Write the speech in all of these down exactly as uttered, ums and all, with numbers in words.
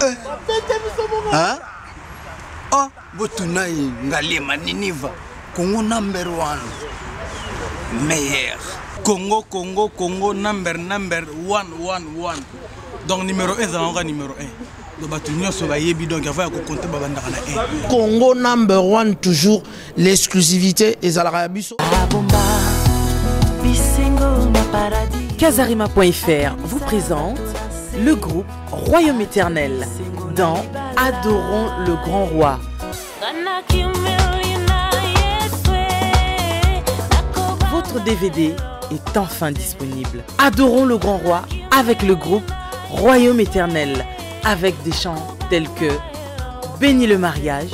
Hein? Oh, Botunaï, Ngalema, Niniva. Congo number one. Meilleur. Congo, Congo, Congo, number, number one, one, one. Donc, numéro un, c'est encore numéro un. Congo number one, toujours l'exclusivité et Zalarabiso. Casarima point F R vous présente le groupe Royaume Éternel dans Adorons le Grand Roi. Votre D V D est enfin disponible. Adorons le Grand Roi avec le groupe Royaume Éternel, avec des chants tels que Bénis le mariage,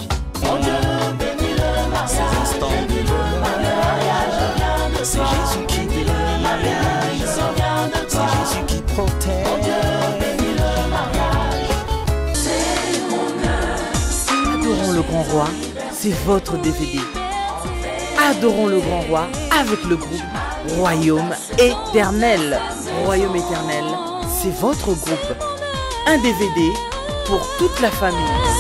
Adorons le Grand Roi, c'est votre D V D. Adorons le Grand Roi avec le groupe Royaume Éternel. Royaume Éternel, c'est votre groupe. Un D V D pour toute la famille.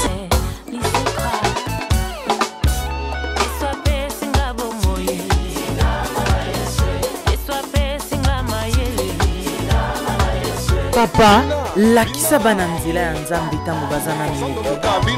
Papa, la kisabana nzela ya nzambe tango bazana minute.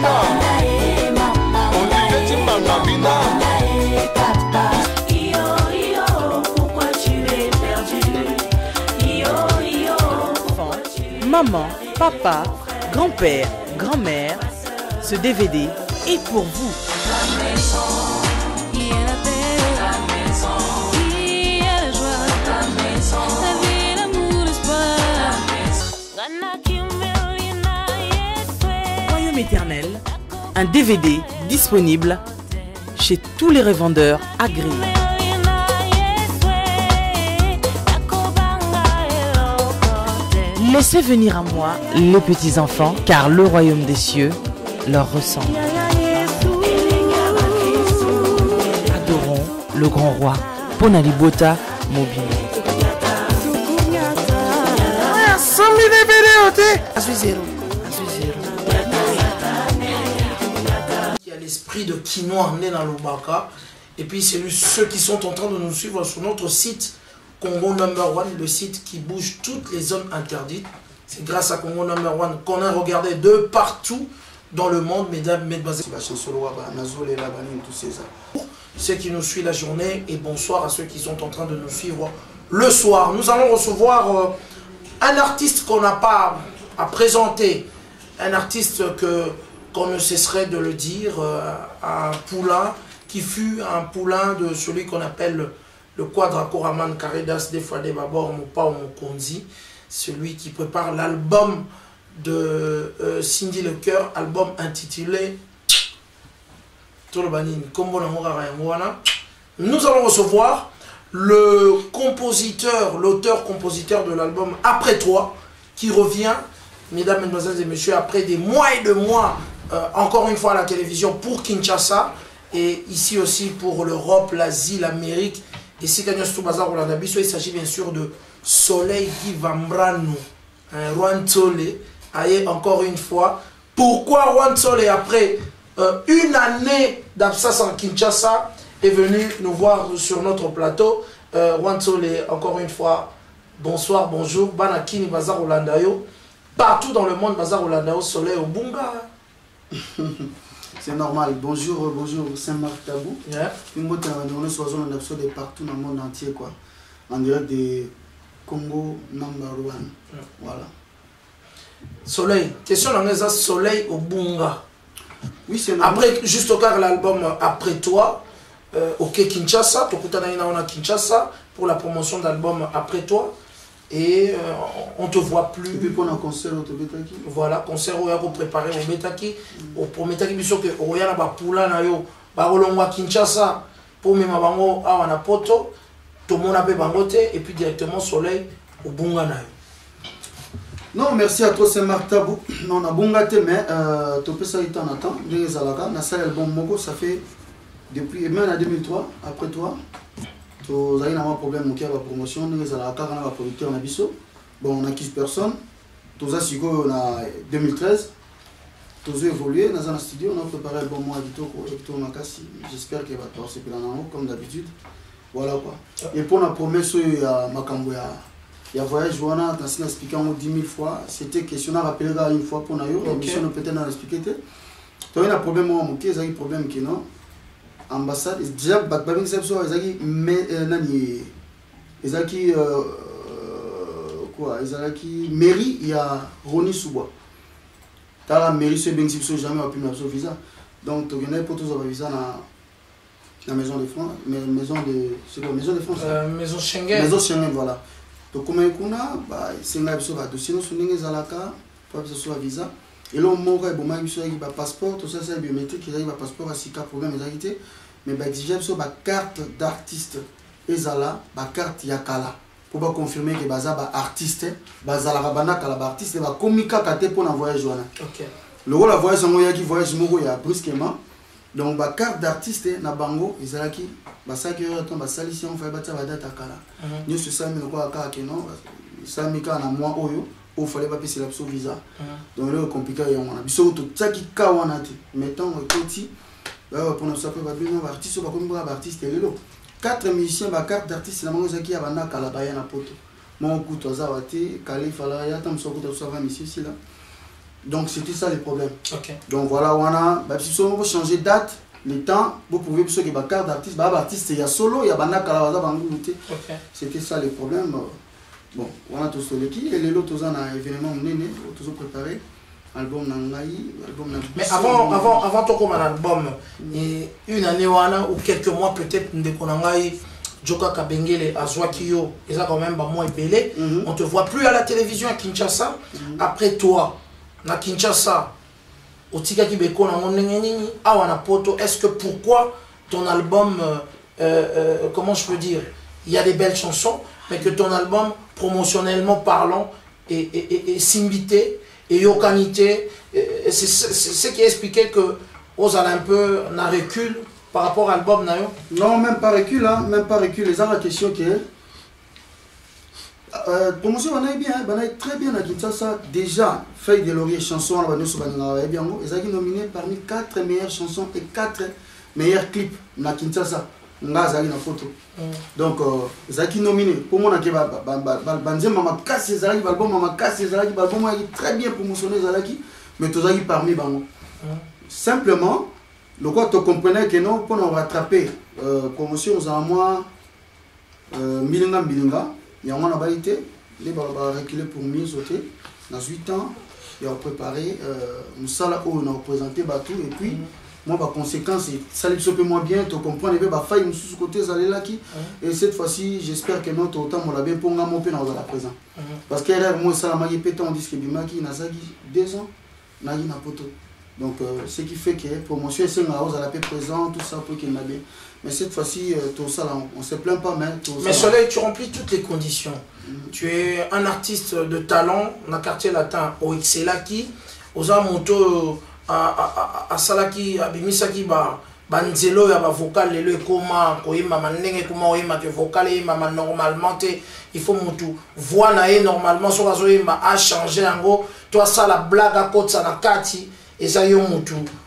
Maman, papa, grand-père, grand-mère, ce D V D est pour vous. Royaume Éternel, un D V D disponible chez tous les revendeurs agréés. Laissez venir à moi les petits-enfants, car le royaume des cieux leur ressemble. Adorons le grand roi, Ponalibota Mobile. Il y a l'esprit de quinoa emmené dans le baka. Et puis c'est ceux qui sont en train de nous suivre sur notre site Congo Number One, le site qui bouge toutes les zones interdites. C'est grâce à Congo Number One qu'on a regardé de partout dans le monde, mesdames, mesdemoiselles. Ceux qui nous suivent la journée et bonsoir à ceux qui sont en train de nous suivre le soir. Nous allons recevoir euh, un artiste qu'on n'a pas à présenter, un artiste que qu'on ne cesserait de le dire, euh, un poulain qui fut un poulain de celui qu'on appelle le Quadra Koraman Karedas des fois des Babor Mopa Mokonzi, celui qui prépare l'album de euh, Cindy Le Cœur, album intitulé Nous allons recevoir le compositeur, l'auteur-compositeur de l'album Après Toi, qui revient, mesdames, mesdemoiselles et messieurs, après des mois et de mois, euh, encore une fois à la télévision pour Kinshasa, et ici aussi pour l'Europe, l'Asie, l'Amérique. Et si il s'agit bien sûr de Soleil Givambrano, Juan Sole, aïe, encore une fois. Pourquoi Juan Sole, après euh, une année d'absence en Kinshasa, est venu nous voir sur notre plateau? euh, Juan Sole, encore une fois, bonsoir, bonjour. Banakini Bazar Olandayo. Partout dans le monde, Bazar Olandayo, Soleil au Bunga. C'est normal. Bonjour, bonjour, Saint-Marc Tabou. Yeah. Une bonne soirée de partout dans le monde entier, quoi. En direct de Congo Number One. Yeah. Voilà. Soleil. Question dans Soleil au Bunga. Oui, c'est normal. Après, juste au cas l'album Après Toi, euh, ok Kinshasa, on a Kinshasa pour la promotion d'album Après Toi. Et euh, on te voit plus. Et puis pour un concert au Betaki. Voilà, concert où il y a préparé au Betaki. Au Betaki, bien sûr que il y a un poula na yo, barolongwa Kinshasa pour même bango à wana poto, tout le monde a bangote et puis directement Soleil au Bunga na yo. Non, merci à toi Saint-Marc Tabou. Non, on a bongate mais euh, tu peux ça y en attend. Deux zalaka, na ça album Mogo ça fait depuis même en deux mille trois Après Toi. Tu as eu un problème avec la promotion, nous avons un producteur. Bon, on a quinze personnes. Tu as eu en deux mille treize. tous évolué dans un studio, on a préparé le bon mois du tour pour Makassi. J'espère qu'il va passer pour l'an comme d'habitude. Voilà quoi. Et pour la promesse, il y a Makambo, il y a voyage, on a expliqué dix mille fois. C'était question, on a rappelé une fois pour nous, la mission peut-être dans l'expliquer. Donc il y a un problème, il y a un problème qui est non. Ambassade, déjà, Bakbabing Sepso, il y a qui quoi, il y a qui mairie, il y a Roni Souba. Dans la mairie, c'est bien que si jamais on a pu nous visa. Donc, tu as pour tous les visa dans la maison de France, maison de, c'est quoi, maison de France. Euh, maison Schengen. Maison Schengen, voilà. Donc, comme on a, bah, c'est un peu de dossier, nous sommes les alaka, pour que ce soit visa. Et là, on a un passeport, tout ça, c'est biométrique, il y a un passeport à six cas problème, mais mais bah, exiger une carte d'artiste, et là, la carte Yakala. Pour confirmer que baza ba artiste baza la rabana kala ba artiste ba komika kate pour un voyage wana. OK. Le rôle la voyage ngo ya ki voyage moko ya brusquement. Donc ba carte d'artiste na bango ezalaki ba ça que ton ba salisi on fait ba ta ba data kala. Ni ce ça mais quoi ka ke non ça mika na moi oyo o fallait pas payer la visa. Donc là compliqué ya wana. Biso to tsaki ka wana te. Mettons petit ba pour nous ça peut ba bien ba artiste ba komika ba artiste lelo. Quatre musiciens, ma carte d'artiste, la mangue qui a banana calabaya na poto. Mon coup de zawati, Kali Falaya, tam so coup de savoir ici là. Donc c'était ça le problème. OK. Donc voilà, on a, bah si on veut changer date, le temps, vous pouvez puisque ma carte d'artiste, bah artiste il y a solo, il y a banana calabaya bangu luté. OK. C'était ça le problème. Bon, on a tous les qui et les autres on a événement néné, tous préparé. Album Nangaï, album Nangaï. Mais avant, avant, avant ton comme un album, et une année ou quelques mois peut-être, Ndekonangaï, Joka Kabengele, Azwakio, et ça quand même, bah, moi et Belé, on ne te voit plus à la télévision à Kinshasa. Mm -hmm. Après toi, à Kinshasa, au Tika Kibeko, à Poto, est-ce que pourquoi ton album, euh, euh, comment je peux dire, il y a des belles chansons, mais que ton album, promotionnellement parlant, est, est, est, est simbité et yokanité, c'est ce qui expliquait que vous avez un peu un recul par rapport à l'album. Non, même pas recul, hein, même pas recul. Les gens la question qui est euh, promotion, on a bien, on a très bien à Kinshasa. Déjà, Feuille de Laurier chanson, on a bien, ils ont nominé parmi quatre meilleures chansons et quatre meilleurs clips à Kinshasa. On a une photo. Donc, ils ont nominé. Pour moi, on a Banzé Mama Kassi, l'album Mama Kassi, l'album est très bien promotionné, mais tous les parmi Bango. Simplement, le quoi tu comprenais que non, pour nous rattraper, euh, promotion aux amours, Milinga Milinga, il y a un été, les balles reculé pour mieux sauter. Dans huit ans, il a préparé, nous sommes là où on a représenté Batou, et puis, moi, par conséquence, ça lui peut moins bien, tu comprends, il y a faille, nous sous côté, ça là qui. Et cette fois-ci, j'espère que notre autant, on l'a bien pour nous monter dans la présent. Parce que là, moi, ça l'a maillé pétant, on dit que Bimaki, il a deux ans, il a une photo. Donc, euh, ce qui fait que promotion, c'est une hausse à la paix présent, tout ça pour qu'il m'a bien. Mais cette fois-ci, euh, tout ça, là, on ne se plaint pas, mais tout Mais ça, Soleil, tu remplis toutes les conditions. Mm-hmm. Tu es un artiste de talent, dans le quartier latin, au Xelaki, aux Amoto, à Salaki, à Bimisaki, Banzelo, il y a un vocal, le coma, Koima, Manenge, Kuma, Oima, que vocal, Ima, normalement, il faut que voix, normalement, sur la zone, a changé, en gros, toi, ça, la blague à côté, ça, la kati. Et ça y est,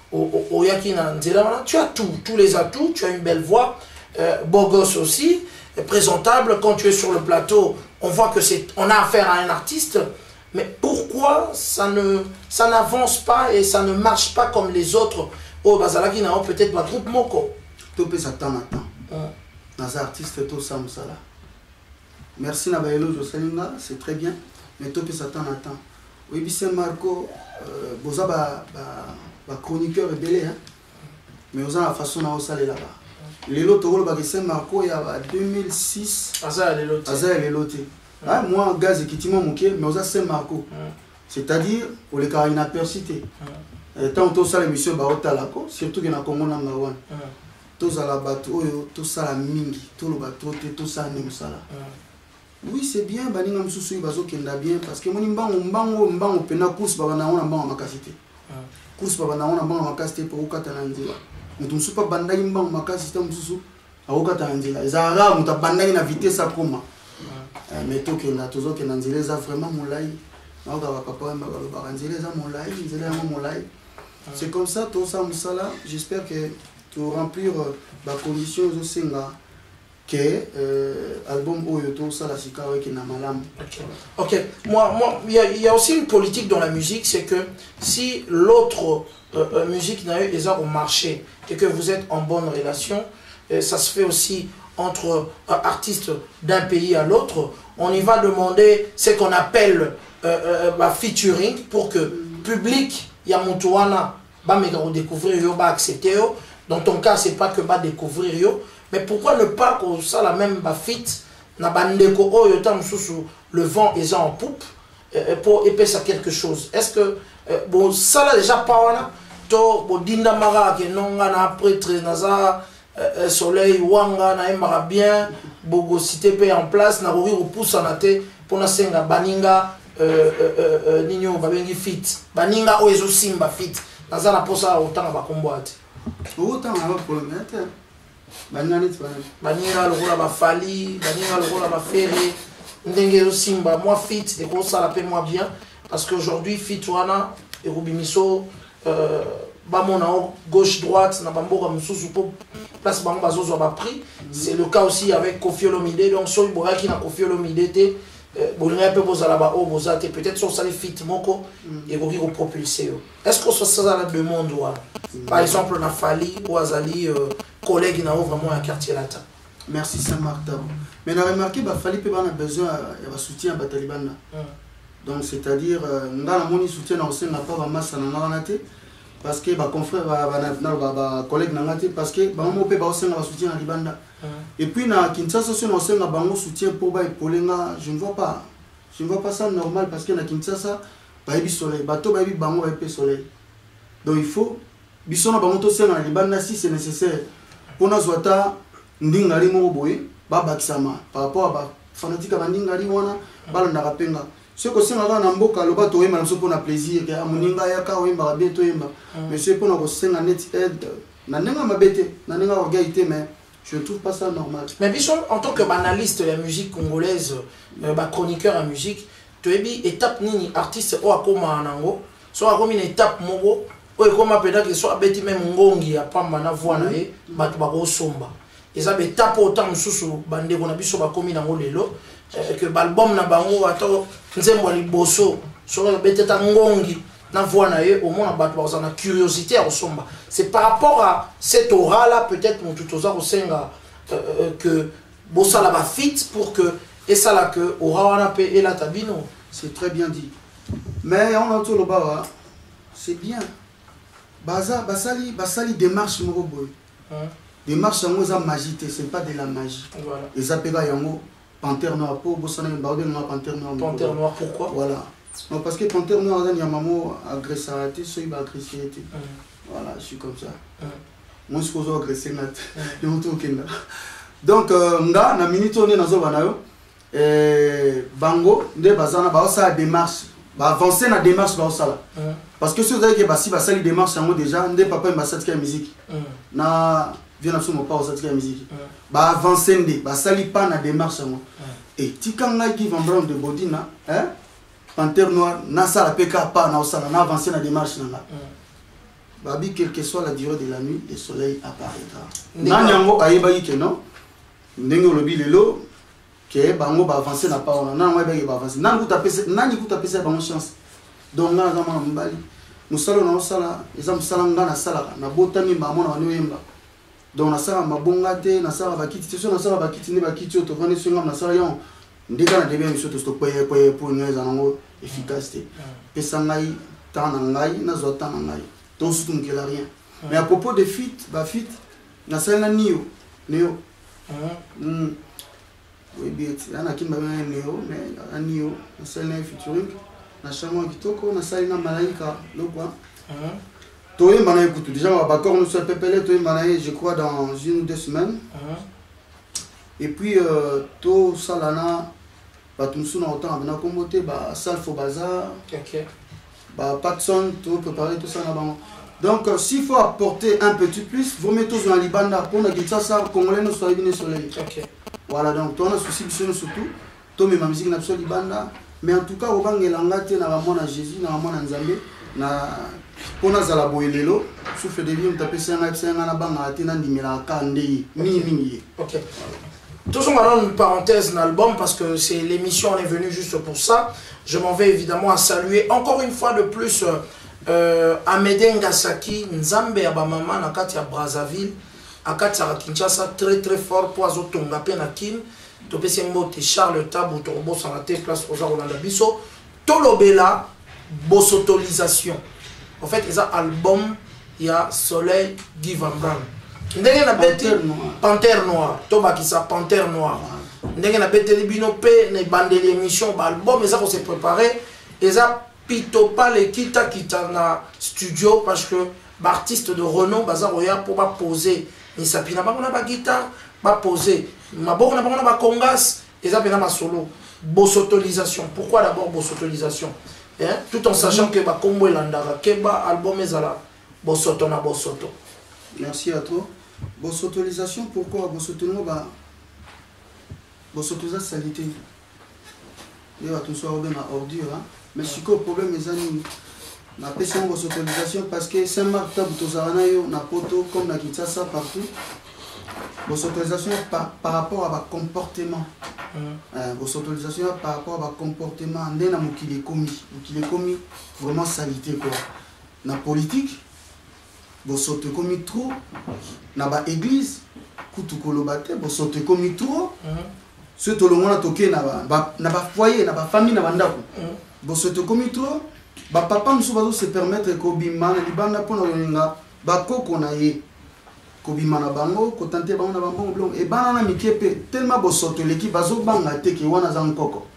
tu as tout, tous les atouts, tu as une belle voix, euh, beau gosse aussi, présentable. Quand tu es sur le plateau, on voit que c'est, on a affaire à un artiste. Mais pourquoi ça ne, ça n'avance pas et ça ne marche pas comme les autres? Oh, Bazalaki n'a peut-être pas groupe Moko. Tout peut s'attendre à temps. Dans un artiste, tout ça, Moussala. Merci Nabaelo Joselinga, c'est très bien, mais tout peut s'attendre à temps. Oui, c'est Marco, vous avez un chroniqueur rebelle, mais vous avez la façon dont vous allez là-bas. Les lots, c'est Marco, il y a deux mille six. Azar les lots. Moi, gaz et qui mais vous avez Saint Marco. C'est-à-dire, pour les cas inaperçus. Tant que ça, l'émission, surtout qu'il y a un Congo number one. Tout ça, la bateau, tout ça, la mingi, tout le bateau, tout ça, nous ça là. Oui, c'est bien, bani ngam susu bazo kenda bien parce que moni mbango mbango mbango pena course baba na ona mbango makasité. Course baba na ona mbango makasité pour ukata na nzela. Mutu msupa bandaki mbango makasité msusu awukata na nzela. Ezara muta bandaki na vitesse akoma. Mais to kenda tozo kenda nzela za vraiment molai. Na oka papa mba balo ba nzela za molai, nzela ya molai. C'est comme ça, tout ça, Moussala, j'espère que tu remplir la condition de Senga, que l'album Oyo, tout ça, la Sika, qui n'a malam. Ok, moi, moi, il y, y a aussi une politique dans la musique, c'est que si l'autre euh, musique n'a eu des arts au marché et que vous êtes en bonne relation, et ça se fait aussi entre euh, artistes d'un pays à l'autre, on y va demander ce qu'on appelle euh, euh, bah, featuring pour que public Yamutouana va me découvrir yo, va accepter yo. Dans ton cas, c'est pas que va découvrir yo, mais pourquoi ne pas que ça la même ba fit na bandeko oyo tam sous le vent est en poupe euh, pour épaissir quelque chose. Est-ce que euh, bon ça là déjà pas wana to bo dinda mara ke nonga na prêtre naza euh, soleil wanga na emara bien bogo cité pe en place na rori repousse na te pour na senga baninga euh, euh, euh, ninyo babengi fit baninga oyo simba fit naza na posa otanga bakomboate autant na ba problème baninga baninga lokola bafali baninga lokola bafere ndenge zo simba moi fit et ko sala pe moi bien parce qu'aujourd'hui fit wana et rubimiso euh, bamona gauche droite na bamboka mususu po place bango bazozo ba prix. C'est le cas aussi avec Koffi Olomide. Donc so ibora ki na Koffi Olomide te bolinga pe bozala ba o bozate peut-être so sali fit moko et ko ki ko propulser. Est-ce que ça ça la demande ou par exemple na Fali ou Azali euh, collègue na vraiment un quartier latin. Merci Saint-Marc Tabo. Mais on a remarqué qu'il Fali peut avoir besoin de soutien à Taliban. Donc c'est-à-dire on a mon soutien on sait n'a pas vraiment ça n'a pas parce que ba confrère ba ba collègue n'a parce que ba mo peut ba aussi na soutien à Libanda. Et puis na Kinshasa aussi on sait na bango soutien pour ba Polenga, je ne vois pas. Je ne vois pas ça normal parce que na Kinshasa ba bi soleil, bato ba bi bango ba pe soleil. Donc il faut bisona bango to sena Libanda si c'est nécessaire. Pour na zwata ndingari mo boye ba bakisama par rapport à ba fanatique ba ndingari wana ba na rapenga. Ce que c'est là dans mboka loba to yema pour na plaisir que amuninga yaka oyemba be to yemba mais c'est pour na ko senga net aide na nenga mabete na nenga orgaité mais je trouve pas ça normal. Mais Bichon, en tant que analyste de la musique congolaise, euh, bah, chroniqueur en musique, tu as dit étape nini artiste ou akoma anango, soit comme une étape mogo, ou comme peut-être que soit beti même ngongi a pas mana voix na e, bah tu vas au somba. Et ça étape autant mususu bande qu'on a biso ba komi nango lelo que l'album na bango ato nzembo liboso, soit beti ta ngongi na voix na e, au moins bah tu vas en curiosité au somba. C'est par rapport à cette aura là peut-être mon tout aux senga euh, que bossa la va fit pour que et ça là que aura wana pe et la tabino. C'est très bien dit. Mais on entend le bas, c'est bien. Baza, basali, basali démarche moko boy. Démarche yango za magie, c'est pas de la magie. Voilà. Et ça pega yango panthère noire pour bossana mbaude na panthère noire. Panthère noire pourquoi? Voilà. Non parce que panthère noire za nyamamo agressarité, so iba agressivité. Voilà, je suis comme ça. Moi je suis agressé nat. Et on trouve kenda. Donc nga na minute on est na zo banayo. Eh bango nde bazana ba sa démarche. Ba avancer na démarche ba osala. Parce que si vous avez que basi ba sali démarche yango déjà nde papa m'a sorti la musique. Na vient absolument pas sorti la musique. Ba avancer nde ba sali pas na démarche yango. Et tikanga qui va prendre de bodina, hein? Panthère noire na sala peka pas na osala na avancer na démarche na. Babi quelle que soit la durée de la nuit, le soleil apparaîtra. Na yango ayeba yike non? Ndenge lobi lelo que bango ba avancer na pas on na ngwa ba avancer. Nangu tapese nani ku tapese ba chance. Donc là zama mbali. Musalo na osala, ezam sala nga na sala na botami ba mona wano yemba. Donc na sala mabonga te, na sala ba kiti, so na sala ba kiti ne ba kiti to vane so ngam na sala yon. Ndika na debe miso to stop poye poye pour ngeza nango efficacité. Pesa ngai ta na ngai na zota na ngai. Donc surtout qu'il a rien. Mais à propos de fit, ba fit na sala na nio, neo. Mm. Oui bien, ana kimba neo, mais na nio, na sala na featuring. Na chango kitoko na sali na malaika lokwa hein toi manaye kutu déjà on va encore nous se pepele toi manaye je crois dans une ou deux semaines et puis euh, to salana ba tumsu na autant na kombote ba salfo bazar OK ba patson to préparer tout ça là bas donc euh, s'il faut apporter un petit plus vous mettez tous dans libanda pour na kitsa ça congolais nous soit bien soleil OK voilà donc toi on a souci surtout to mais ma musique na so libanda. Mais en tout cas, au bang elanga te na ramona Jésus na ramona Nzambe na pona zala boyelelo souffle de vie mtape senga senga na banga tina ndimela kande mingi mingi. OK. Toujours maintenant une parenthèse dans l'album parce que c'est l'émission, on est venu juste pour ça. Je m'en vais évidemment à saluer encore une fois de plus euh, Amédée Ngasaki, Nzambe Abamama Nakati à Brazzaville, Akati à Kinshasa, très très fort pour Azotonga Penakin, Topé Mbote, Charles Tabou, Torobo Sanate, Place Rosa Rolanda Bisso, Tolobela, Bossotolisation. En fait, il y a un album, il y a Soleil, Guy Van Brand. Ndenge na beti Panthère Noire, toba qui sa Panthère Noire. Ndenge na beti libino pe ne bandeli émission ba album mais ça qu'on s'est préparé et ça pito pas les kita kita na studio parce que ba artiste de renom baza roya pour ba poser ni sapina ba na ba guitare ba poser maboko na ba na ba congas et ça pena ma solo bossotolisation. Pourquoi d'abord bossotolisation? Hein? Tout en sachant que ba kombo landara ke ba album ezala bossoto na bossoto. Merci à toi. Bossotolisation, pourquoi bossotolisation? Bah, bossotolisation, salité. Il y a tout ça en ordure. Hein? Mais ce que le problème est que la question de bossotolisation parce que Saint-Marc, Tabutozaranayo, Napoto, comme la Kinshasa, partout. Bossotolisation par, par rapport à votre comportement. Mm. Euh, bossotolisation par rapport à votre comportement. On a mokili komi. Mokili komi, vraiment salité quoi. Dans la politique. Bosote komi trop na ba église kutu kolobate bosote komi trop ce to le monde toké na ba na ba foyer na ba famille na bandako bosote komi trop ba papa musu bazo se permettre ko bimana libanda pona nga ba koko na ye ko bimana bango ko tante bango na bango blong e bana na mikepe tellement bosote l'équipe bazo banga te ke wana za nkoko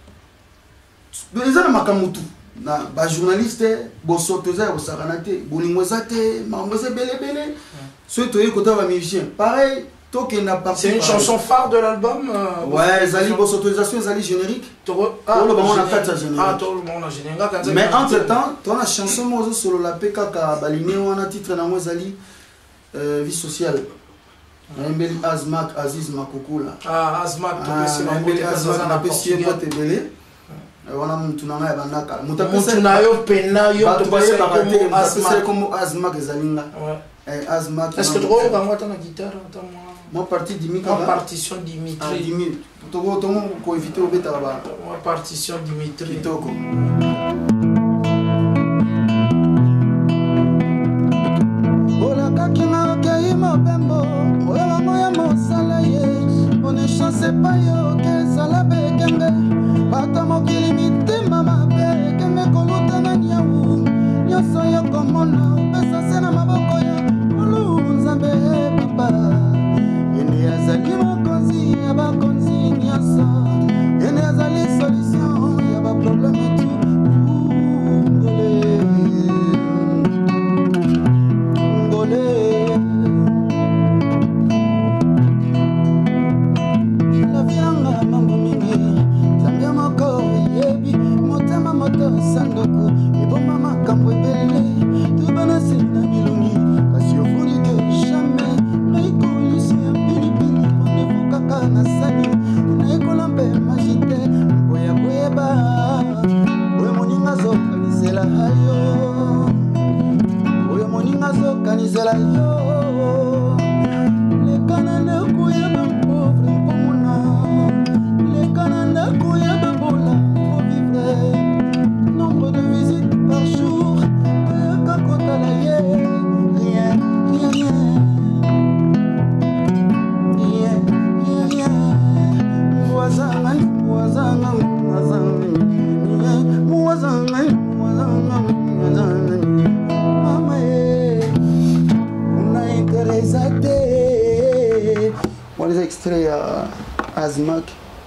bezana makamutu na ba journaliste bosotoza ko sakanate bonimozate mamose bele bele ceux toye kota ba musicien pareil toke na partie c'est une chanson phare de l'album euh, ouais zali bosotolisation zali générique to ah le moment na kata générique ah to le moment na générique mais entre temps ton la chanson mozo solo la peka ka balimé wana titre na mo zali euh, vie sociale Mbeli Azmak Aziz Makukula ah Azmak to pesi na Mbeli Azmak na pesi bote bele wana mtu na ngaya bandaka mtu na yo pena yo to pesa comme Azmak comme Azmak ezalinga eh Azmak est-ce que tu vois quand moi ta guitare ta moi partie Dimitri moi partition Dimitri Dimitri to go to mo ko éviter obeta ba moi partition Dimitri toko ola kakina kei mo bembo ola moya mo salaye on ne chasse pas yo que sala bekenge Bata mokili mitema mabe keme koluta na nyawu nyoso yo komona upesa sena maboko ya ulu nzambe papa ene azali mokonzi ya bakonzi nyoso ene azali solution ya ba problème tu ngole ngole la vianga mambo mingi motema moto sandoku eboma makambo ebele tobana sena bilongi kasi ofuni ke jamais naikolisi ya pilipili pondefu kaka na sani naikola mpe magite mpo ya koyeba oyo moninga zokanisela yo oyo moninga zokanisela yo lekana nakoyeba mpauvre mpomona lekana nakoyeba bola nombre de visites par jour, rien, rien, rien, rien, rien, rien. Mouazanga, mouazanga, mouazanga, mouazanga, mouazanga, mama, on a intéressé. On les extraits à Azmak.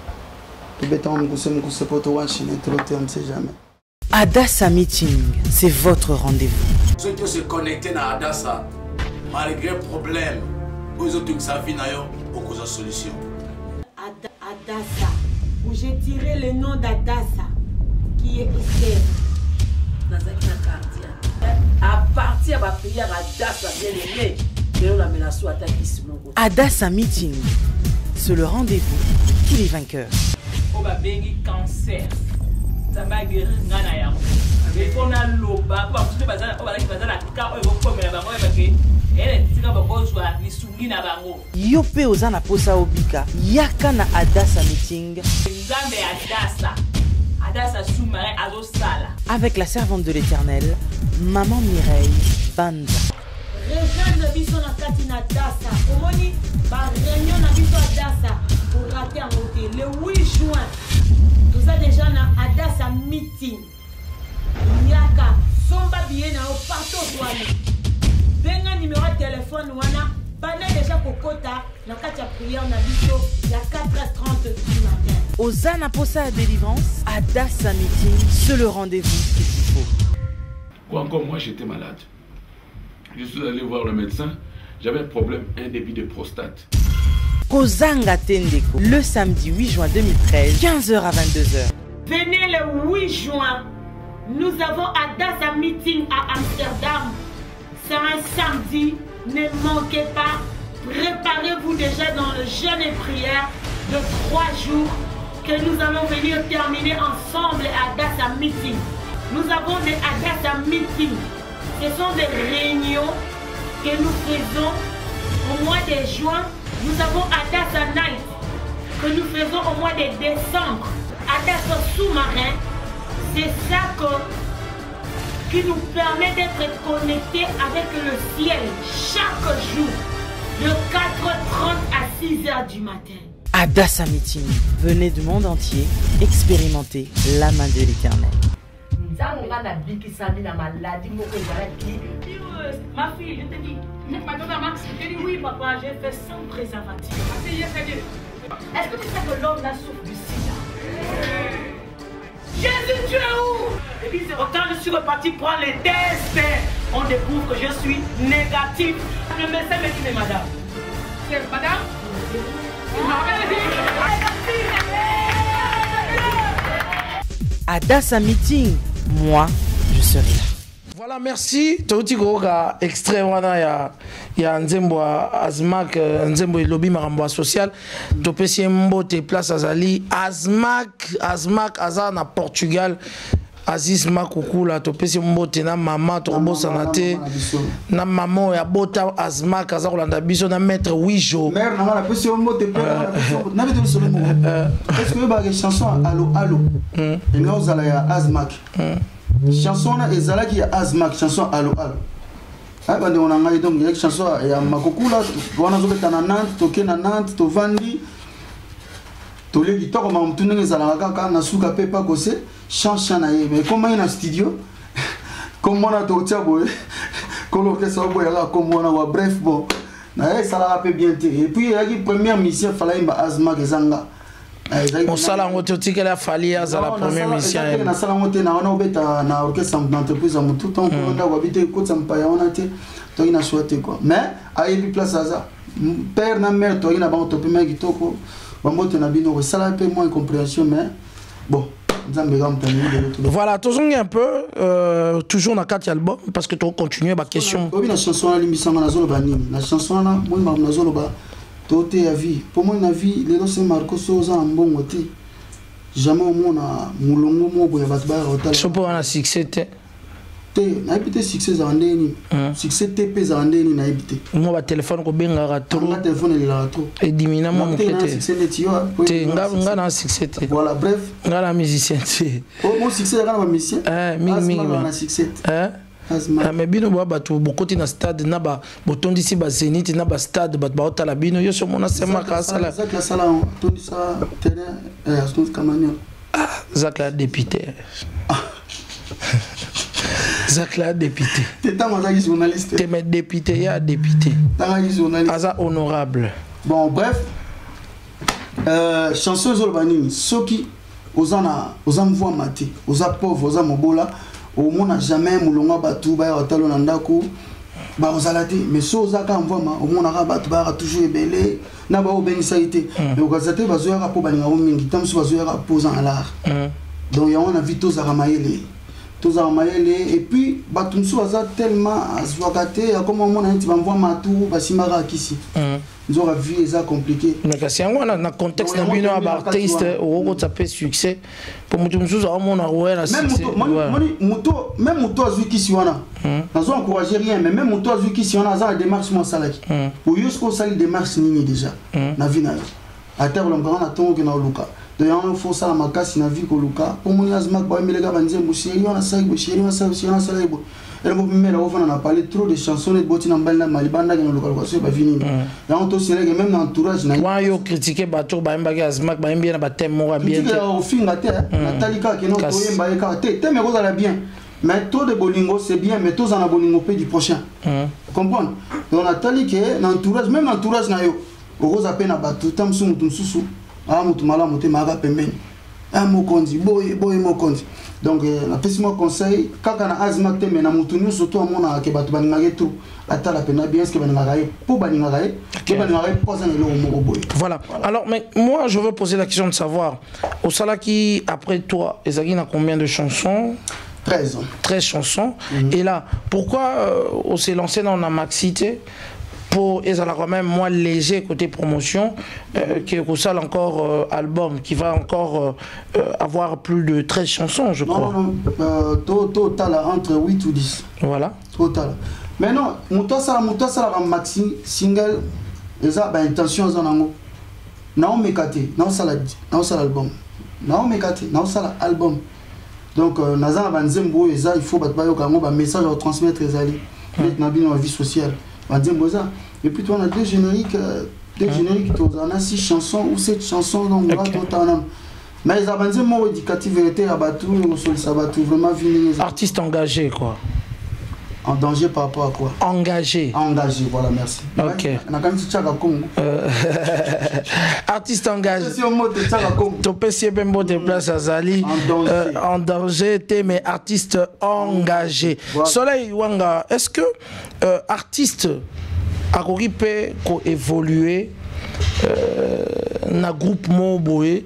Adassa Meeting, c'est votre rendez-vous. Ceux qui se connectent à Adassa, malgré problème, vous avez sa vie, vous avez une solution. Adassa, où j'ai tiré le nom d'Adassa, qui est Esther. Dans à partir de la prière Adassa, bien aimé, Adassa Meeting, c'est le rendez-vous qui est vainqueur. Bengi cancer. Ça va guérir ngana ya. il faut na loba ba tout bazala ba bazala ka o ko komela bango ba ke ele tika ba ko zwa lisungi na bango yo pe oza na posa obika yaka na Adassa meeting Nzambe Adassa Adassa sous-marin azo sala avec la servante de l'Éternel maman Mireille Banza. Rejoindre biso na kati na Adassa omoni ba réunion na biso Adassa pour rater en hôtel le huit juin tout ça déjà na Adassa meeting yaka somba bien na partout wana benga numéro de téléphone wana bana déjà kokota na kati ya prière na biso ya quatre heures trente du matin Ozana posa à délivrance Adassa meeting c'est le rendez-vous qu'il faut. Quoi encore, moi j'étais malade. Je suis allé voir le médecin, j'avais un problème, un débit de prostate. Kozanga Tendeko, le samedi huit juin deux mille treize, quinze heures à vingt-deux heures. Venez le huit juin, nous avons Adassa meeting à Amsterdam. C'est un samedi, ne manquez pas. Préparez-vous déjà dans le jeûne et prière de trois jours que nous allons venir terminer ensemble à Adassa meeting. Nous avons des Adassa meeting. Ce sont des réunions que nous faisons au mois de juin. Nous avons Adassa Night que nous faisons au mois de décembre. Adassa sous-marin, c'est ça que, qui nous permet d'être connectés avec le ciel chaque jour de quatre heures trente à six heures du matin. Adassa meeting, venez du monde entier expérimenter la main de l'Éternel. Ma fille, je te dis, je dis oui papa, j'ai fait sans préservatif. Est-ce que tu sais que l'homme là souffre du sida? Jésus, tu es où? Et puis quand je suis reparti prendre les tests, on découvre que je suis négatif. Le médecin me dit, mais madame, c'est madame? Adassa meeting, moi, je serai là. Voilà, merci. Tauti Goga, extrait wana ya ya Nzembo Azmak, Nzembo lobby marambo social. Topesi mbote place Azali Azmak, Azmak Azar na Portugal. Aziz Makukula topesi mbote na mama tobosa na te na maman ya bota Azmak Azar kolanda biso na maître Wijo. Mère na la pesi mbote pe na biso na solo mo. Est-ce que ba chanson allo allo? Et nous za ya Azmak. Chanson na ezalaki ya Azmak chanson allo allo. Ah bande on a ngai donc il y a chanson ya Makukula wana zo betana Nantes toke na Nantes to vandi to le kitoko ma mtu ndenge ezalaka kaka na suka pe pa kose chanson na ye mais comment il na studio comment on a to tia boy coloquer ça boy là comme on a bref bon na ça la rappelle bien et puis il y a une première mission fallait ba Azmak ezanga on sala ngoto tikela fali à la première mission na sala ngoto na ona obeta na orchestre d'entreprise mu tout temps on a habité ko tsamba ya ona te to ina souhaité quoi mais a eu place ça père na mère to ina ba to pe meki toko ba moto na bino sala pe moins compréhension mais bon voilà, tous un peu, euh, toujours dans quatre albums, parce que tu continues ma question. Oui, la chanson à l'émission, la chanson là, moi, je suis là. Tout est à vie. Pour moi, la vie, les deux c'est Marco Souza en bon côté. Jamais au monde à Moulongo Mobo et Batbar Hotel. Je peux avoir un succès. Té, n'a habité succès en déni. Succès T P en déni n'a habité. Moi, ma téléphone ko benga ratro. Mon téléphone il a ratro. Et dimina moi mon côté. Succès de Tio. Té, nga nga na succès. Voilà, bref. Nga la musicien. Oh, mon succès nga na musicien. Eh, mingi mingi. Na succès. Eh. Ah, mais bino ba batu bokoti na stade na ba botondi si ba Zénith na ba stade ba ba otala bino yo so mona sema ka sala. Zak la sala tondi sa terrain eh Aston Camagnon. Ah, Zak la député. Zak la député. T'es tant mazaki journaliste. T'es mais député ya député. Tant journaliste. Aza honorable. Bon bref. Euh chanson zolbanini soki ozana ozam voix maté, oza pauvre, oza mobola. Au monde n'a jamais moulonga batu ba hôtel na ndako ba ozalate mais so zaka mvama au monde na batu ba toujours ebele na ba obenisa ité mais okazate bazoya po balinga o mingi tam so bazoya poser en l'art donc ya on a vu tous aramayele tous aramayele et puis batu so baza tellement azwakate comme on a dit ba mvama tout ba simara kisi nous aura vu ça compliqué. Mais si on a un contexte d'un bino artiste au ça fait succès pour mutu mususu au mona ouais succès. Même mutu même mutu azu ki siwana. Nous encourager rien mais même mutu azu ki siwana za démarche mo salaki. Ou yusko sali démarche nini déjà. Na vie na. À terre l'on a tongo na luka. Donc il faut ça ma casse na vie ko luka. Pour mon azmak ba melega banze musheri wana sai busheri wana sai busheri wana sai bu. Et le moment où on a parlé trop de chansons de Botina Mbala Malibanda dans le local, c'est fini. Et on te sait même dans l'entourage. Moi, je critique Batou, Bambaga, Azmak, Bambien, Batem, Mora, bien. Au fin de la terre, Natalika, qui est notre toyen, Baïka, t'es mais vous allez bien. Mais tout de Bolingo, c'est bien, mais tous en a Bolingo du prochain. Comprendre? Donc Nathalie, qui est dans l'entourage, même dans l'entourage, au rose à peine à Batou, Tam Soum, Sousou, ah, Moutoumala, Moutémara, Pemben. Un mot condi, boy, boy, mot condi. Donc, la pessimo conseil, quand on a azmak te mena mutunu surtout à mon ke batu baningare tout ata la pena bien ce que baningare pour baningare que baningare poser le mot boy. Voilà. Alors mais moi je veux poser la question de savoir au Salaki après toi, Ezagina a combien de chansons? treize. treize chansons. Mm-hmm. Et là, pourquoi euh, on s'est lancé dans la maxité? Pour et ça quand même moins léger côté promotion euh, qui est ça encore euh, album qui va encore euh, avoir plus de treize chansons je crois. Non non euh, total entre huit ou dix. Voilà. Total. Mais non, muto ça muto ça la maxi single et ça bah intention ça nango. Non mais katé, non ça la non ça l'album. Non mais katé, non ça l'album. Donc naza banzembo et ça il faut battre kango ba message à transmettre les alliés. Maintenant bien dans la vie sociale. Banzembo ça. Et puis toi on a deux génériques, deux génériques, on a six chansons ou sept chansons donc voilà totalement. Mais ils avancent mon éducatif vérité à Batou, sur ça Batou vraiment venu. Artiste engagé quoi. En danger par rapport à quoi? Engagé. Engagé, voilà, merci. Ok. Euh... Artiste engagé. Topé si bembo de place à Zali. En danger, t'es mais artiste engagé. Voilà. Soleil Wanga, est-ce que euh, artiste a peut évoluer na groupe Moboé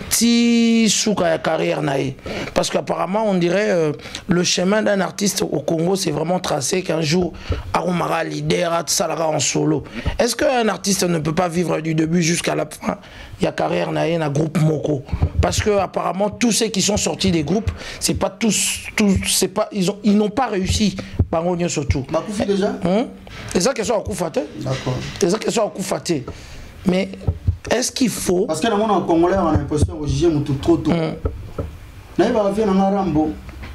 ti souka ya carrière naïe parce qu'apparemment on dirait euh, le chemin d'un artiste au Congo c'est vraiment tracé qu'un jour Arumara leader salara en solo. Est-ce qu'un artiste ne peut pas vivre du début jusqu'à la fin il y a carrière naïe na groupe Moko parce que apparemment tous ceux qui sont sortis des groupes c'est pas tous tous c'est pas ils ont ils n'ont pas réussi bango surtout Bakoufi déjà hein c'est ça question à Koufate d'accord c'est ça question à Koufate. Mais est-ce qu'il faut... Parce que dans le monde congolais, on a l'impression que j'ai mon tout trop tôt. Là, il va venir dans un Rambo.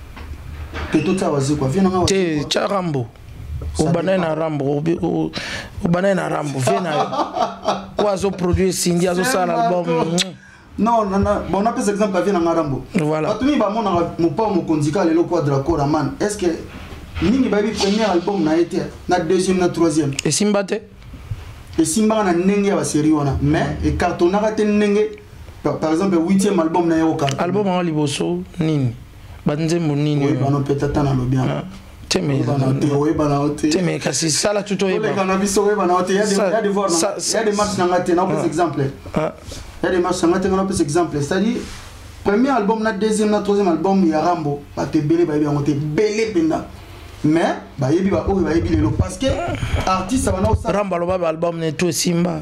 Que tout ça va se quoi. Viens dans un Tu as Rambo. Ou banana Rambo. Ou banana Rambo. Viens dans Oiseau produit Cindy, Oiseau ça l'album. Non, non, non. Bon, on a pris exemple, viens dans un Rambo. Voilà. Quand tu vas mon pas mon condica, le quoi de la Coraman. Est-ce que Nini Baby premier album n'a été, n'a deuxième, n'a troisième. Et Simbate? Et Simba na nenge ya série wana mais et carton na raté nenge par exemple huitième album na yo carton album en liboso nini banze monini oui bano peut-être na lo bien teme bana te oui bana te teme kasi sala tuto yeba les kana biso oui bana te il y a des il y a des voir il y a des matchs na ngate na par exemple il y a des matchs na ngate na par exemple c'est-à-dire premier album na deuxième na troisième album ya Rambo ba te belé ba bien on te belé penda. Mais bah yebi ba o ba yebi lelo parce que artiste ça va na Rambo loba album ne tout Simba.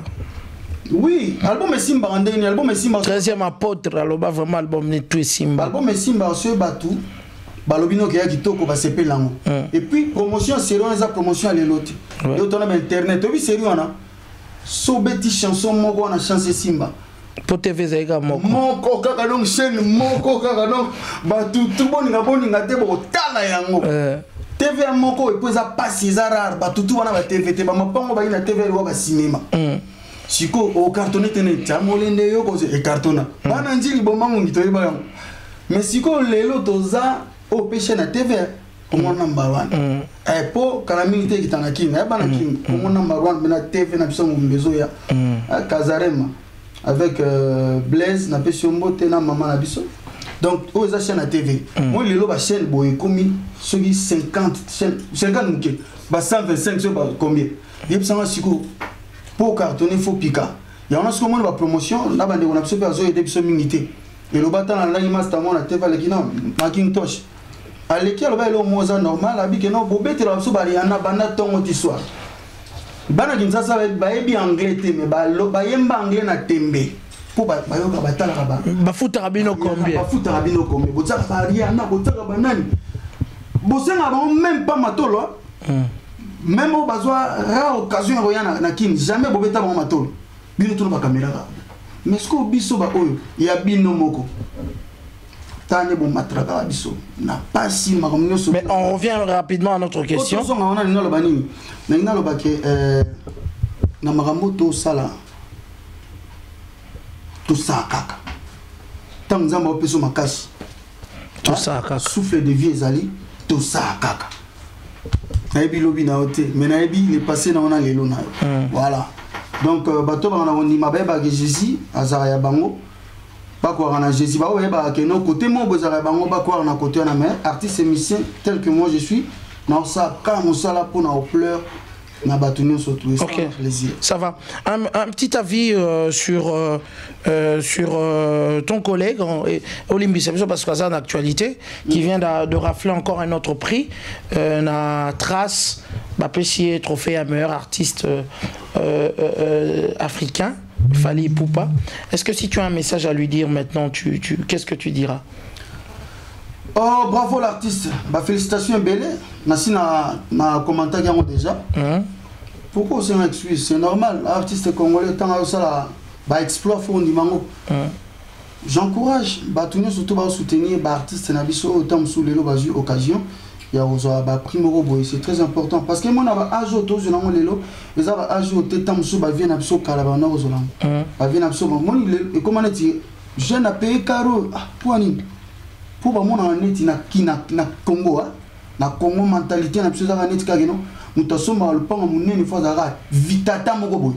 Oui, album est Simba en dernier album est Simba. treizième apôtre loba vraiment album ne tout Simba. Album est Simba sur Batou. Balobino qui a kitoko ba sepé lango. Et puis promotion sérieux eza promotion à l'eloti. Et on a internet, oui sérieux on a. So beti chanson moko na chance Simba. Pour T V Zaiga moko. Moko kaka donc chaîne moko kaka donc Batou tout bon nga bon nga te bo tala yango. T V moko et puis ça passe c'est rare ba tout wana ba T V te ba mapango ba ina T V wa ba cinéma. Siko o cartonné tene chamolende yo ko e cartona. Bana njili bo mangu ngito yeba yango. Mais siko lelo toza o pêcher na T V on number one. Eh po kala milité qui tana king e bana king on number one na T V na biso mbezo ya. Kazarema avec euh, Blaise na Pesiombo tena maman na biso. Donc, aux chaînes à T V, moi, les lots, chaîne, boy, commis, ceux qui cinquante, cinquante, cent vingt-cinq, c'est combien? Il y a un psycho pour cartonner, il faut piquer. Il y a un second de la promotion, là, on a besoin de des minité. Et le bâton, là, il m'a dit, on a T V, qui non, Macintosh. À l'équipe, il y a le mot normal, il y a un bobé, il y a un bana ton soir. bana Kinshasa bayebi anglais te mais bayemba anglais na tembe po bayoka batala ba bafuta rabino combien bafuta rabino combien botaka ba Rihanna botaka ba nani bosenga ba même pas matolo même au besoin rare occasion royana na kin jamais bobeta ba matolo bino to ba caméra mais ce que biso ba oyo ya bino moko tane bon matraka biso na pas si makomnyo so. Mais on revient rapidement à notre question. Autre on a le banini na ina lo ba ke euh na makambo to sala to sa kaka tant nzamba opeso makasi to sa kaka souffle de vie ezali to sa kaka nayebi lobi na ote mais nayebi le passé na ona lelo na voilà donc bato ba na ondima ba ba Jésus azara ya bango ba ko na Jésus ba o ba ke no côté mo bozara bango ba ko na côté na mais artiste et musicien tel que moi je suis na ça quand on sala pour na au pleur. Ok, ça va. Un, un petit avis euh, sur, euh, euh, sur euh, ton collègue Olimbi Sebso, parce que c'est une actualité, qui vient de, de rafler encore un autre prix, euh, la Trace, Bapessier, trophée à meilleur artiste euh, euh, africain, Fally Ipupa. Est-ce que si tu as un message à lui dire maintenant, tu, tu, qu'est-ce que tu diras? Oh, bravo l'artiste. Bah, félicitations, Belé. Merci na na commentaire déjà. Mm. Pourquoi c'est une excuse? C'est normal. L'artiste congolais, tant que ça, bah, exploit fond du mango. Mm. J'encourage. Bah, tout le monde surtout va soutenir l'artiste Nabiso autant sous les lots occasion. Il y a aussi bah primo c'est très important parce que moi na âge auto je n'ai lelo les a âge auto temps sous bah vient abso kalabana aux olam. Bah vient abso moi et comment dire je n'ai payé caro pour ani. Pour moi na neti na kina na Congo na Congo mentalité na biso za neti kageno muto somba lupanga munene fois za vitata moko boy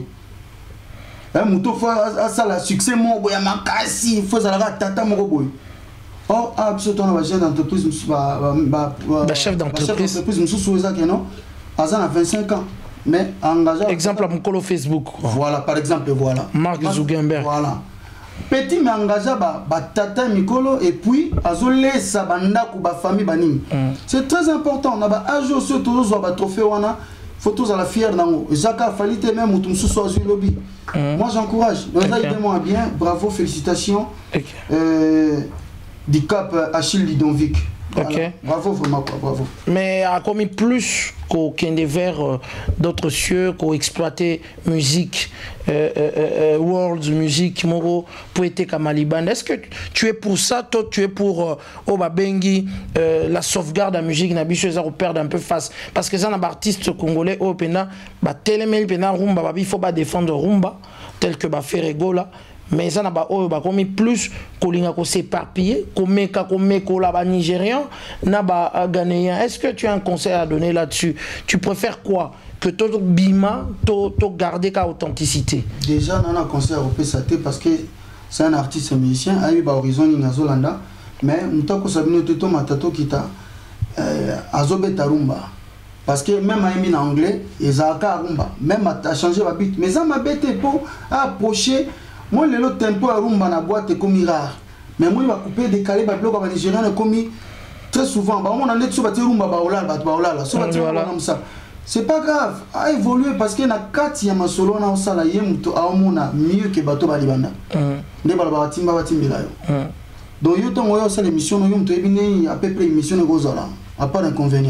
eh muto fois ça la succès moko ya makasi fois za la tata moko boy oh absolument ba chef d'entreprise ba ba ba chef d'entreprise entreprise muso soza keno azana vingt-cinq ans mais engagé exemple à mon Facebook voilà par exemple voilà Mark Zuckerberg voilà petit mais engagé ba ba tata mikolo et puis azolé sa banda ku ba famille banini c'est très important na ba ajo so to zo ba trophée wana photos à la fière nango Jacques Falite même mutum so so lobby moi j'encourage donc ça il moi bien bravo félicitations okay. euh, du Cap Achille Lidonvic. Voilà. Ok. Bravo vraiment bravo. Mais a commis plus qu'aucun des vers euh, d'autres cieux, qu'au exploité musique, euh, euh, euh, world musique, moro, poétique à Maliban. Est-ce que tu es pour ça, toi tu es pour euh, Oba Bengi, euh, la sauvegarde de la musique, n'habitué à perdre un peu face. Parce que ça, un artiste congolais, au Pena, bah télémel Pena Rumba, il faut pas défendre Rumba, tel que bah Ferrego là. Mais ça n'a pas commis plus qu'on s'éparpiller, qu'on met qu'on là-bas nigérian, n'a pas gagné. Est-ce que tu as un conseil à donner là-dessus? Tu préfères quoi? Que ton bima, to garder qu'à authenticité? Déjà, on a un conseil à représenter parce que c'est un artiste musicien, a eu un horizon Ningazolanda, mais on t'a conseillé de ton matato qui t'a azobeta rumba. Parce que même en anglais, ils ont rumba, même à changer ma bite. Mais ça m'a bêté pour approcher. Moi, le tempo à rumba na boîte est comme rare. Mais moi, il va couper, décaler, il va bloquer les Nigériens comme très souvent. Bah, on a net sur la rumba, bah, voilà, bah, voilà, sur la rumba comme ça. C'est pas grave, à évoluer parce que na kati ya masolo na osala yemuto aomona mieux que bato balibanda. Ne balaba timba batimbela yo. Donc yo tongo yo sala émission no yo mto ebine à peu près émission go zala. À part inconvénient.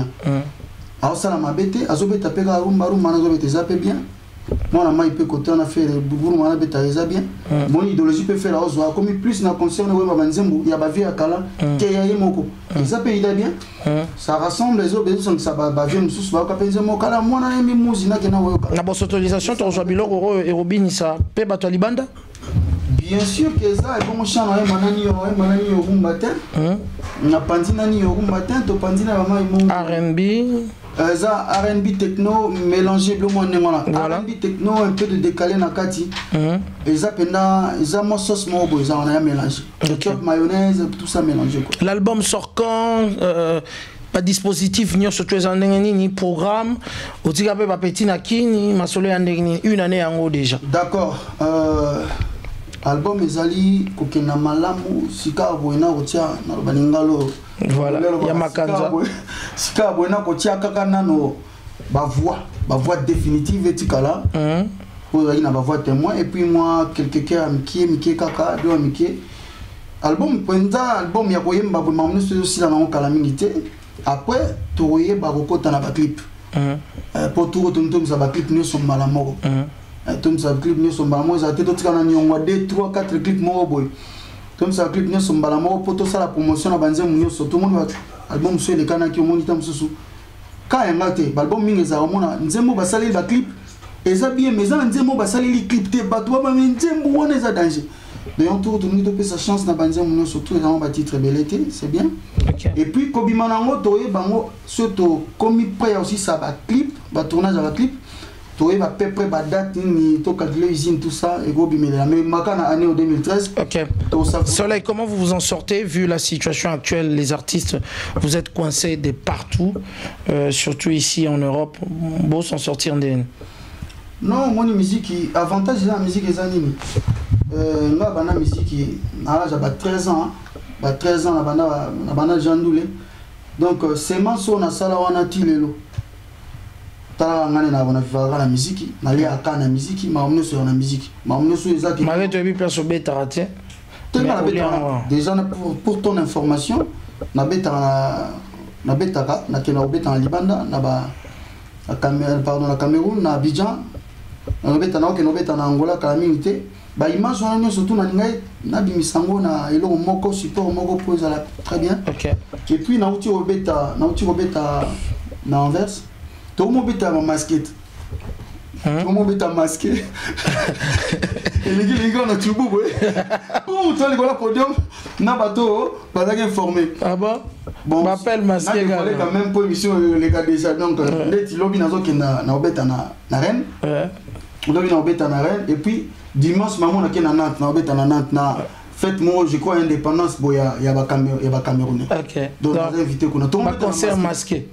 A osala mabete, azobeta pega rumba rumba na zobeta zape bien. Moi, la main peut côté on a fait le bourg, on a bétarisé bien. Mon idéologie peut faire la hausse. Comme plus dans concerne le web il y a bavé à Kala, qui y a moko. Et ça peut aider bien. Ça rassemble les autres, ça ça va bavé nous sous va caper mon Kala. Moi, on a mis mousina qui n'a pas. La bonne autorisation, tu reçois biloko et Robin ça. Pe bato libanda. Bien sûr que ça, bon chant, on a manani, on a manani au rumbatin. On a pandinani au rumbatin, to pandina maman mon. R and B. Euh, ça R and B techno mélangé le monde voilà. R and B techno un peu de décalé na kati. Et ça pena, ça mo sauce mo bo, ça on a mélangé. Ketchup, mayonnaise, tout ça mélangé quoi. L'album sort quand euh, pas dispositif ni sur tous les ni programme. Au tika pe ba petit na kini, masolo ya ndengini une année en déjà. D'accord. Euh album ezali kokena malamu sika boina kotia na baningalo. Voilà, il y a Makanza. Sika boina kotia kaka nano ma voix, ma voix définitive et tikala. Pour y ma voix témoin et puis moi quelques cas Mickey Mickey kaka deux Mickey. Album Penda album ya koyem ba mamnu aussi la non calamité. Après toye ba kokota na ba clip. Pour tout retourner ça ba clip nous sommes malamoko. Tom ça clip nous sommes malamoko ça tout kana nyongwa deux trois quatre clips mo boy. Tom ça clip nous sommes malamoko pour tout ça la promotion na banze munyo surtout mon album sur les kana qui monita msusu. Quand il y a un album mingi za omona nzembo basali ba clip eza bien mais ça nzembo basali li clip te batwa ba nzembo wana eza danger. D'ailleurs tout tout nous sa chance na banze munyo surtout dans ba titre belleté, c'est bien. Okay. Et puis kobima nango toye bango surtout comme prêt aussi ça ba clip, ba tournage à la clip. Toye ba peu près ba date ni to calculer usine tout ça et kobimela mais makana année au deux mille treize. OK. Soleil, comment vous vous en sortez vu la situation actuelle, les artistes vous êtes coincés de partout euh, surtout ici en Europe, beau s'en sortir de non, mon musique avantage de la musique est anime. Euh nga bana musique na j'ai treize ans, ba treize ans na bana na bana jandoulé. Donc c'est manso na sala wana tilelo. Tala ngane na bona vivara la musique, na li aka na musique, ma omne sur la musique. Ma omne sur ezaki. Ma tu as vu perso beta raté. Déjà pour, pour ton information, na beta na na beta na kena beta en Libanda, na ba na Cameroun, pardon na Cameroun, na Abidjan. Na beta na kena beta na Angola calamité. Ba image wana surtout na ngai na bimisango na elo moko support moko pour ça très bien. OK. Et puis na uti beta, na uti beta na Anvers. Tout le monde est masqué. Tout le monde est masqué. Et les gars, on a tout beau. Pour toi, les gars, podium, n'a pas tout, pas d'informé. Ah bon? Bon, m'appelle masqué. Il fallait quand même pour émission les gars déjà. Donc, les lobby n'a pas na obéta na Rennes. Lobby na obéta na Rennes. Et puis dimanche, maman na na Nantes, na obéta na Nantes na. Faites-moi, je crois, indépendance, il y a des Camerounais. Ok. Donc, vous invitez qu'on a tout le monde concert masqué.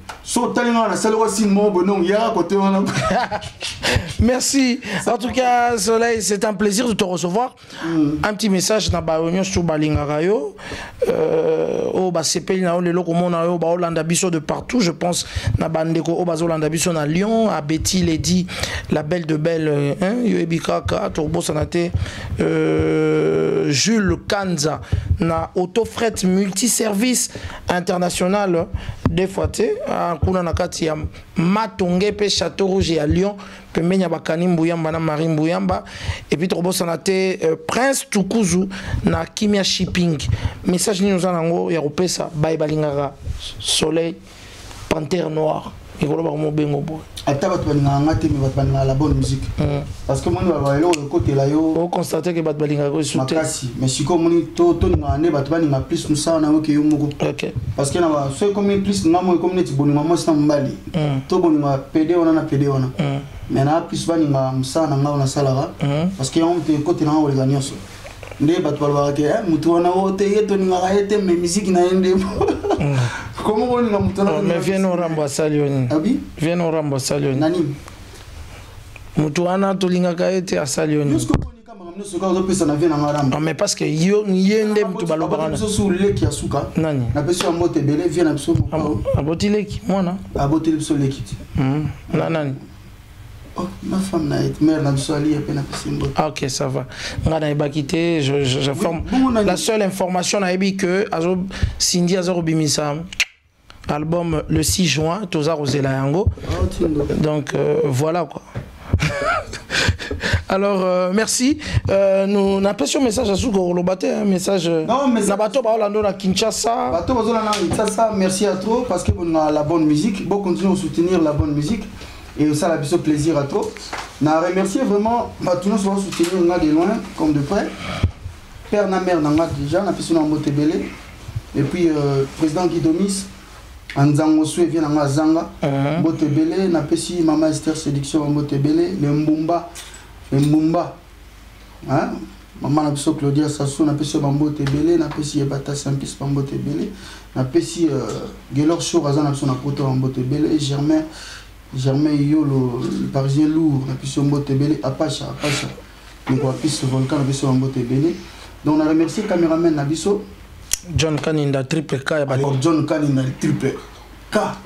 Merci. En tout cas, Soleil, c'est un plaisir de te recevoir. Mm. Un petit message dans Baronio sur Balingarayo. Au Basepel, na le locomona au Baolanda Bisso de partout. Je pense na Bandeko au Bazolanda Bisso à Lyon, à Betty Lady, la belle de belle, hein, Yoebikaka, Turbo Sanate, Jules Kanza na autofret multiservice international des fois à kuna nakati ya Matonge pe Château Rouge à Lyon pembenya bakani Mbuyamba na Marie Mbuyamba et puis Turbo Sanate Prince Tukuzu na Kimia Shipping message ni nous anango ya kopesa bye balingara Soleil Panthère Noire et ko ba mo bengo bo ata bat balinga ngati me bat balinga la bonne musique parce que moi ba le côté là yo on constate que bat balinga ko soute makasi mais si comme ni to to nga ne bat balinga plus nous ça na ko yo moko OK parce que na ba so comme plus na mo comme ni ti boni mama sa mbali to boni ma P D ona na P D ona mais na plus balinga msa na nga na salara parce que on te côté na organisation ndé bat balwa ke mutu ona wote yeto ni nga yete me musique na ende comment on l'a monté là mais viens nous rembourser Lyon abi viens nous rembourser Lyon nani mutu ana tolinga kaete a Lyon jusqu'au point ni kama mno soka zo pesa na vient na maramba mais parce que yo yende mutu balobana so sur leki asuka nani na pesa mote belé vient na biso aboti leki mwana aboti biso leki na nani. Oh, ma femme n'a été mère, n'a pas allé à peine à ah, ok, ça va. On a quitté, je, je, je oui, forme. Bon, la seule information, on a dit que Cindy Azaro Bimisa, album le six juin, Toza Rosela Yango. Oh, donc euh, voilà quoi. Alors, euh, merci. Euh, nous n'avons pas sur message à Souko Rolobate, un message. Non, mais ça va tout à Kinshasa. Bateau à Kinshasa, merci à toi parce que on a la bonne musique. Bon, continuons à soutenir la bonne musique. Et ça, la plus plaisir à toi. Je remercie vraiment, bah, tout le monde va soutenir de loin, comme de près. Père na mère n'a déjà, on a fait son mot belé. Et puis, euh, président Guidomis, Anzango Soué vient à Zanga, Bote belé, on a fait Maman Esther Séduction en Bote belé, le Mbumba, le Mbumba. Hein? Maman a fait Claudia Sassou, on a fait Bote belé, on a fait Ebata Sampis en Bote belé, on a fait Gelor Chou, Razan a fait son apôtre en Bote belé, Germain. Germain Yo, le parisien lourd, la puissance Mbote Belé, Apache, Apache, le Guapis, Volcan, la puissance Mbote Belé. Donc on a remercié le caméraman Nabiso. John Kaninda, triple K. Alors John Kaninda, triple K.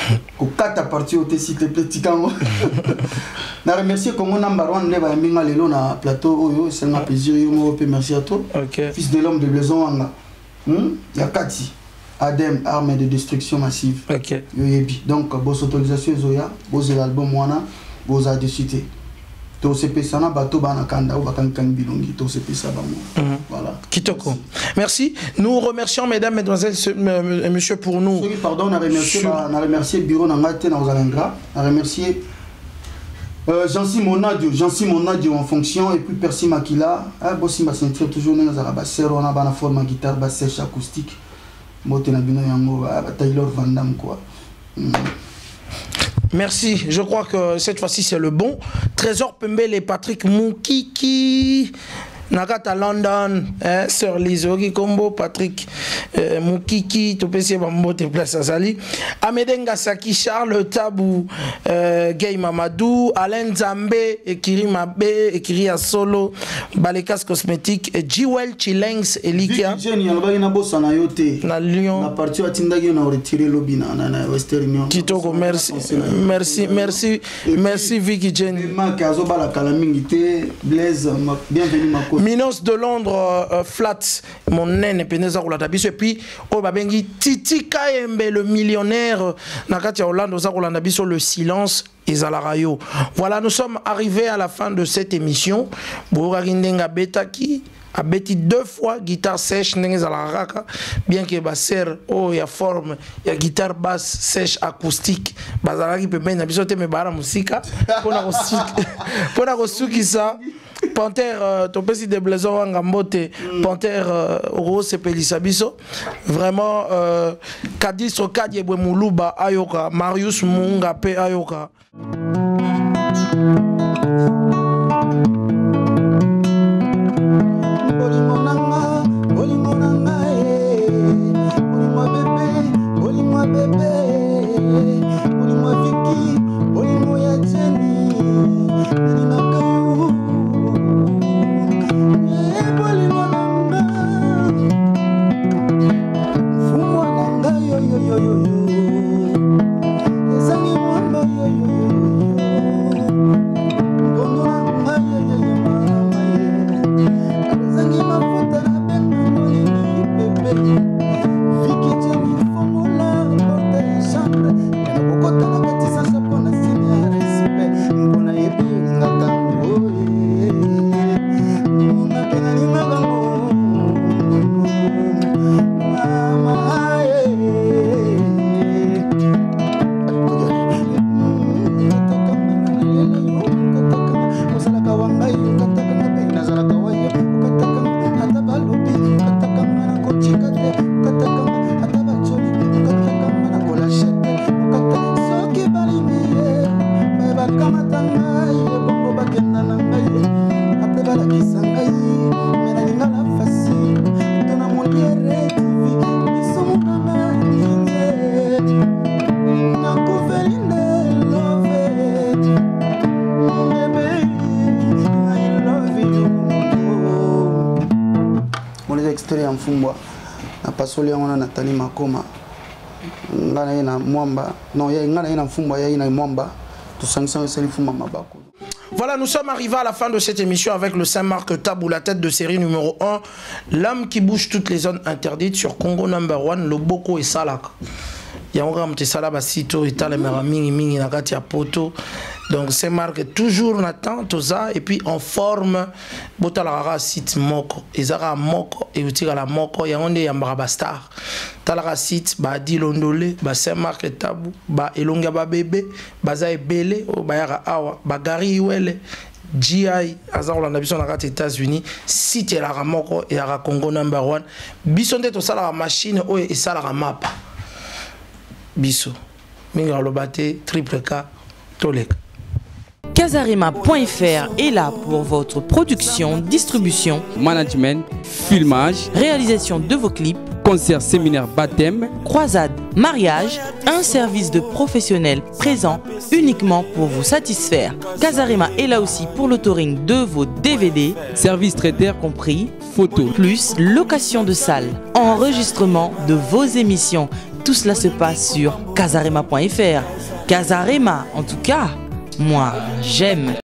kokata parti au s'il te plaît tikango na remercier Congo number one ne ba minga lelo na plateau oyo c'est un plaisir yo mo merci à toi. Okay. Fils de l'homme de Blaison Wanga. Hmm? Yakati Adem arme de destruction massive. OK. Yo yebi. Donc vos autorisations zoya, vos album wana, vos a de cité. To se pesa na bato bana kanda ou bakankan bilongi to se pesa ba mo. Voilà. Kitoko. Merci. Nous remercions mesdames, mesdemoiselles et messieurs pour nous. Oui, pardon, on a remercié on a remercié bureau na ngate na Ozalengra, on a remercié Euh, Jean-Simon Nadio, Jean-Simon Nadio en fonction, et puis Percy Makila, ah, bossi ma sentir toujours dans la bassero, on a une forme guitare, basse sèche acoustique, motena bino yango, Taylor Van Damme quoi. Mm. Merci, je crois que cette fois-ci c'est le bon. Trésor Pembele et Patrick Moukiki. Nakata London, hein, Sir Lizogi Combo, Patrick euh, Moukiki, Topesi Bambo, te place à Zali, Amedenga Saki, Charles Tabou, euh, Gay Mamadou, Alain Zambé, Ekiri Mabé, Ekiri Solo, Balekas Cosmétiques, Jewel Chilengs, Elikia. Na Lyon. Na partie à Tindagi, on a retiré l'obina, na Western Union. Kitoko, merci, merci, merci, merci Vicky Jenny. Bienvenue ma côte. Minos de Londres, euh, Flat, mon naine, Peneza Roulatabiso, et puis, oh, Babengi, Titi Kaembe, le millionnaire, Nakatia Hollande, Roulatabiso, le silence, et Zalarayo. Voilà, nous sommes arrivés à la fin de cette émission. Bouragindenga Betaki, a bêti deux fois, guitare sèche, bien que basser, oh, il y a forme, il y a guitare basse sèche acoustique, Bazalaki peut bien, il y a bara musique, pour la reçu ça. Panthère, ton petit de Blaison Wangambote, Panthère, Rose Pelisabiso, vraiment, Kadistro Kadiebwe Moulouba Ayoka, Marius Munga Pe Ayoka. Soli on a Nathalie Makoma ngana ina mwamba non ya ngana ina mfumba ya ina mwamba to sanction seli fuma mabako. Voilà, nous sommes arrivés à la fin de cette émission avec le Saint-Marc Tabou, la tête de série numéro un, l'homme qui bouge toutes les zones interdites sur Congo number one, Loboko et Salak. Yanga mte salaba sito itale mera mingi mingi nakati ya poto. Donc c'est marqué toujours Nathan Toza et puis en forme botalara site moko ezara moko et utira la moko yangonde yambara bastar talara site ba dilondole ba Saint-Marc Tabou ba elonga ba bébé baza ebele o ba yara awa ba gari wele G I azarula na biso na kati États-Unis site la moko et ara Congo number one bisonde to sala machine o e sala map biso minga lobate triple K tolek. Casarima point F R est là pour votre production, distribution, management, filmage, réalisation de vos clips, concerts, séminaires, baptême, croisade, mariage, un service de professionnels présent uniquement pour vous satisfaire. Casarima est là aussi pour l'autoring de vos D V D, services traiteurs compris, photos, plus location de salles, enregistrement de vos émissions. tout cela se passe sur casarema point F R. Casarema, en tout cas, moi, j'aime.